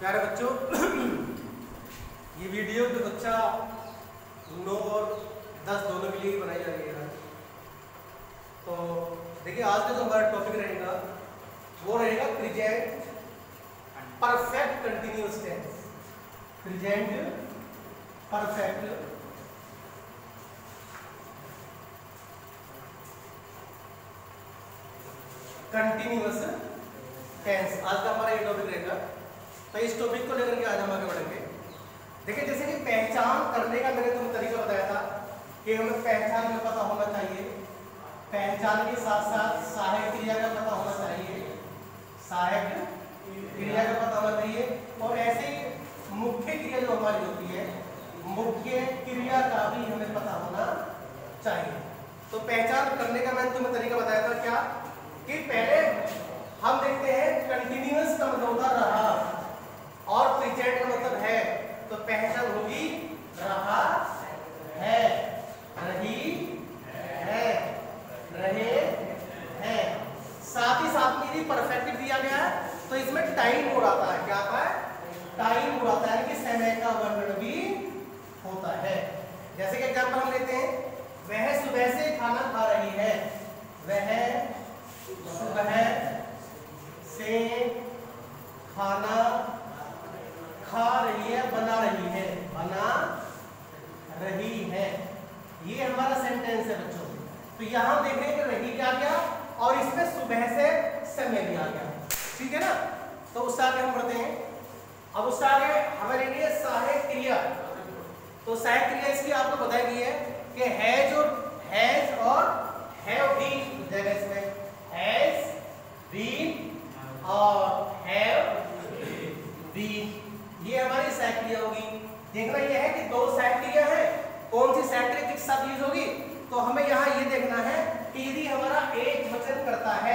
प्यारे बच्चों ये वीडियो तो कक्षा 9 और 10 दोनों के लिए बनाई जा रही है। तो देखिए आज का जो हमारा टॉपिक रहेगा वो रहेगा present perfect continuous tense. Present perfect continuous tense आज का हमारा ये टॉपिक रहेगा। तो इस टॉपिक को लेकर के आज हम आगे बढ़ेंगे। देखिए जैसे कि पहचान करने का मैंने तुम्हें तरीका बताया था कि हमें पहचान में पता होना चाहिए, पहचान के साथ साथ सहायक क्रिया का पता होना चाहिए, सहायक क्रिया का पता होना चाहिए, और ऐसे ही मुख्य क्रिया जो हमारी होती है मुख्य क्रिया का भी हमें पता होना चाहिए। तो पहचान करने का मैंने तुम्हें तरीका बताया था क्या कि पहले हम देखते हैं कंटिन्यूअस का मतलब होता रहा और प्रेजेंट का मतलब है। तो पहचान होगी रहा है, रही है, रहे हैं। साथ ही साथ में यदि परफेक्ट दिया गया है तो इसमें टाइम हो रहा है। क्या आता है? टाइम हो रहा है कि समय का वर्णन भी होता है। जैसे कि एग्जांपल हम लेते हैं, वह सुबह से खाना खा रही है। वह सुबह से खाना खा रही है, बना रही है, बना रही है। ये हमारा सेंटेंस है बच्चों। तो यहां देखें कि रही क्या गया और इसमें सुबह से समय भी आ गया। ठीक है ना? तो उससे आगे हम बढ़ते हैं। अब उससे आगे हमारे लिए सहायक क्रिया। तो सहायक क्रिया इसकी आपको बताई गई है कि हैज और हैज और हैव बीन जगह इसमें हैज बीन और हैव बीन ये हमारी सहायक क्रिया होगी। देखना यह है कि दो सहायक क्रिया है, कौन सी सहायक क्रिया किस साथ यूज होगी। तो हमें यहाँ ये देखना है कि यदि हमारा एक वचन करता है,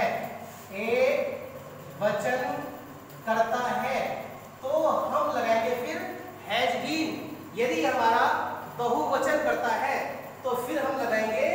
एक वचन करता है तो हम लगाएंगे फिर हैज बीन। यदि हमारा बहुवचन करता है तो फिर हम लगाएंगे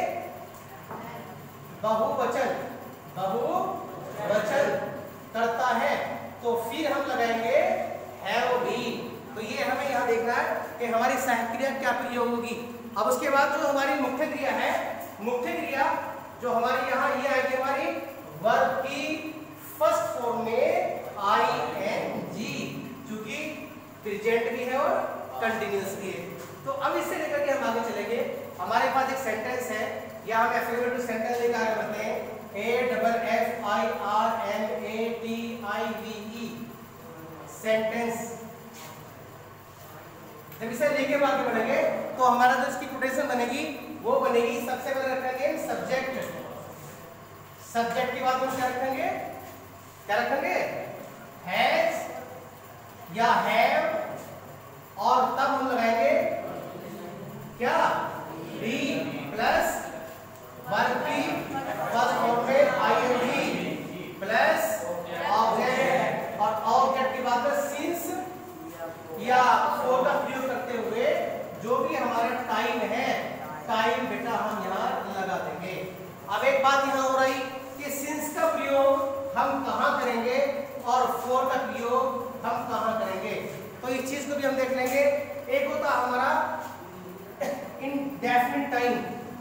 बहुवचन। बहुवचन करता है तो फिर हम लगाएंगे हैव बीन। तो ये हमें यहाँ देखना है कि हमारी सहायक क्रिया क्या प्रयोग होगी। अब उसके बाद जो हमारी मुख्य क्रिया है, मुख्य क्रिया जो हमारी यहाँ ये आएगी हमारी वर्ब की फर्स्ट फॉर्म में आईएनजी, क्योंकि प्रेजेंट भी है और कंटिन्यूअस भी है। तो अब इससे लेकर के हम आगे चलेंगे। हमारे पास एक सेंटेंस है या हम एफर्मेटिव सेंटेंस लेकर आगे बढ़ते हैं। AFFIRMATIVE sentence. जब इसे लेके आगे बढ़ेंगे तो हमारा जो इसकी कोटेशन बनेगी वो बनेगी, सबसे पहले रखेंगे सब्जेक्ट। सब्जेक्ट के बाद हम क्या रखेंगे? क्या रखेंगे? हैज या हैव, और तब हम लगाएंगे क्या? बी प्लस वर्ब की फर्स्ट फॉर्म में आईएनजी प्लस ऑब्जेक्ट, और ऑब्जेक्ट के बाद में सिंस या फॉर का प्रयोग करते हुए जो भी हमारा टाइम है, टाइम बेटा हम यहाँ लगा देंगे। अब एक बात यहाँ हो रही कि सिंस का प्रयोग हम कहाँ करेंगे और फॉर का प्रयोग हम कहाँ करेंगे। तो इस चीज को भी हम देख लेंगे। एक होता हमारा इंडेफिनिट टाइम,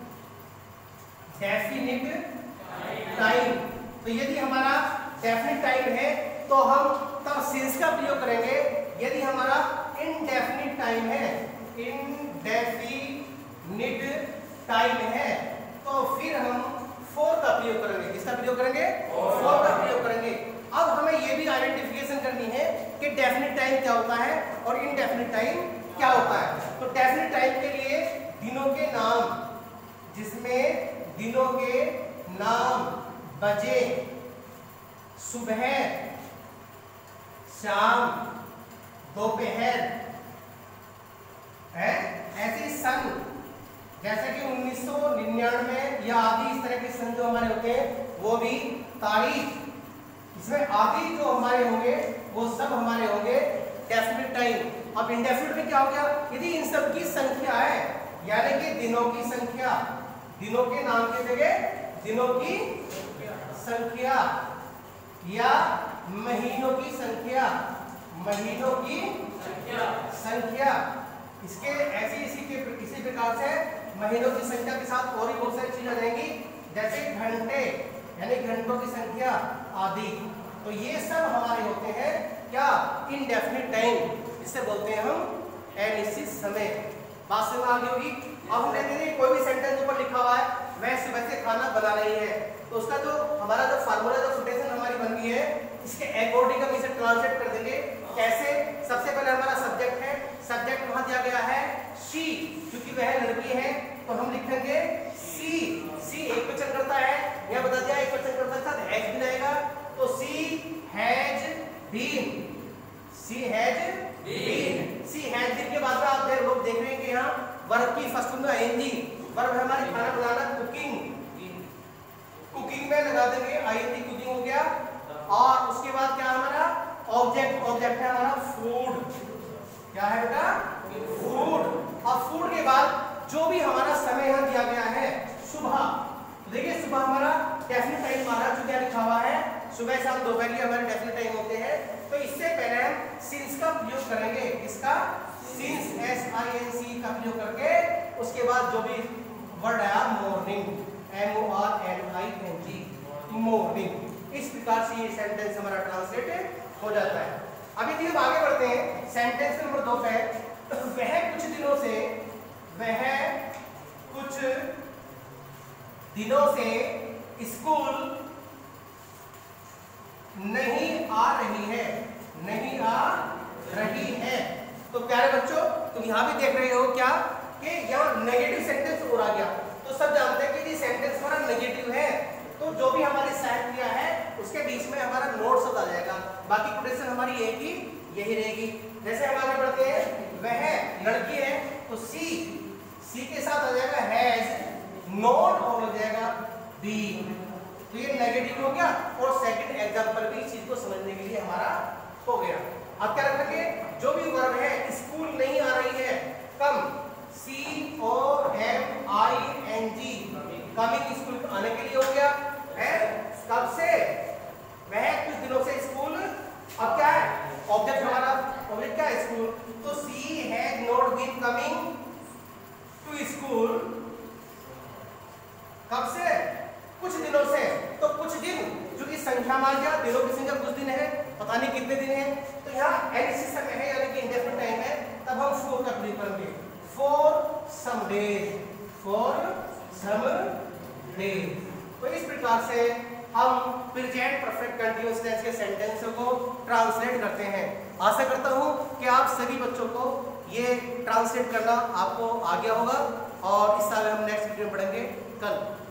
डेफिनिट टाइम। तो यदि हमारा डेफिनिट टाइम है तो हम तब सिंस का प्रयोग करेंगे। यदि हमारा इनडेफिनिट टाइम है, इनडेफिनिट टाइम है तो फिर हम फॉर का प्रयोग करेंगे। किसका प्रयोग करेंगे? फॉर का प्रयोग करेंगे। अब हमें यह भी आइडेंटिफिकेशन करनी है कि डेफिनिट टाइम क्या होता है और इनडेफिनिट टाइम क्या होता है। तो डेफिनिट टाइम के लिए दिनों के नाम, जिसमें दिनों के नाम बजे, सुबह, शाम, दोपहर है, ऐसे सन, जैसे कि 1999 या आदि इस तरह के सन जो हमारे होते हैं, वो भी तारीख, इसमें आदि जो हमारे होंगे वो सब हमारे होंगे डेफिनिट टाइम। अब इंडेफिनिट में क्या हो गया? यदि इन सब की संख्या है, यानी कि दिनों की संख्या, दिनों के नाम की जगह दिनों की संख्या, या महीनों की संख्या, महीनों की संख्या। इसके इसी प्रकार से महीनों की संख्या के साथ और भी बहुत सारी चीजें आ जाएंगी, जैसे घंटे यानी घंटों की संख्या आदि। तो ये सब हमारे होते हैं क्या, इनडेफिनिट टाइम, इसे बोलते हैं हम अनिश्चित समय। बात समझ में आ गई होगी। अब हम लेते हैं कोई भी सेंटेंस ऊपर लिखा हुआ है, वह सुबह से खाना बना रही है, तो उसका जो हमारा जो फार्मूला जो कोटेशन हमारी बन गई है, इसके अकॉर्डिंग हम इसे ट्रांसलेट कर देंगे। कैसे? सबसे पहले हमारा सब्जेक्ट है, सब्जेक्ट वहां दिया गया है शी, क्योंकि वह लड़की है, तो हम लिखेंगे सी। सी एक वचन करता है, यह बता दिया एक वचन करता है, हैज भी आएगा, तो she has been, she has been. She has been के बाद में आप लोग देख रहे हैं कि यहाँ वर्ब की फर्स्ट में आईएनजी, वर्ब है हमारी खाना बनाना, कुकिंग, कुकिंग में लगा देंगे आईएनजी, कुकिंग हो गया। और उसके बाद क्या हमारा ऑब्जेक्ट, ऑब्जेक्ट है हमारा फूड, क्या है बेटा, फूड। और फूड के बाद जो भी हमारा समय यहाँ दिया गया है सुबह, देखिए सुबह हमारा डेफिनेट टाइम हमारा जो क्या लिखा हुआ है, सुबह शाम दोपहर के हमारे डेफिनेट टाइम होते हैं। तो इससे पहले हम सिंस का प्रयोग करेंगे, इसका सिंस SINC का प्रयोग करके, उसके बाद जो भी वर्ड आया मॉर्निंग, MORNING, मॉर्निंग। इस प्रकार से ये सेंटेंस हमारा ट्रांसलेट हो जाता है। अभी हम आगे बढ़ते हैं सेंटेंस नंबर 2 पे। वह कुछ दिनों से, वह कुछ दिनों से स्कूल नहीं आ रही है, नहीं आ रही है। तो प्यारे बच्चों, तुम यहां भी देख रहे हो क्या कि यहाँ नेगेटिव सेंटेंस हो रहा गया। तो सब जानते हैं कि ये सेंटेंस हमारा नेगेटिव है, तो जो भी हमारी साइड किया है उसके बीच में हमारा नोट सब आ जाएगा, बाकी कोटेशन हमारी एक ही यही रहेगी। जैसे हम आगे बढ़ते हैं, वह लड़की है, तो सी के साथ आ जाएगा हैज, नॉट और हो जाएगा बीन, तो ये नेगेटिव हो गया। और सेकंड एग्जांपल भी इस चीज को समझने के लिए हमारा हो गया। अब क्या रखेंगे, जो भी वर्ब है स्कूल नहीं आ रही है, कम, COMING, कमिंग, स्कूल आने के लिए हो गया है। कब से? वह कुछ दिनों से स्कूल, अब क्या है ऑब्जेक्ट हमारा, ऑब्जेक्ट क्या है स्कूल, तो she has not been coming to school, कब से? कुछ दिनों से। तो कुछ दिन, जो कि संख्या मान गया, दिनों की संख्या कुछ दिन है, पता नहीं कितने दिन है, तो यहाँ अनिश्चित समय है यानी कि इंडेफिनिट टाइम है, तब हम फॉर का प्रयोग करेंगे, for some days, for some days. तो इस प्रकार से हम प्रेजेंट परफेक्ट कंटीन्यूअस टेंस के सेंटेंसों को ट्रांसलेट करते हैं। आशा करता हूं कि आप सभी बच्चों को ये ट्रांसलेट करना आपको आ गया होगा, और इस साल हम नेक्स्ट वीडियो में पढ़ेंगे कल।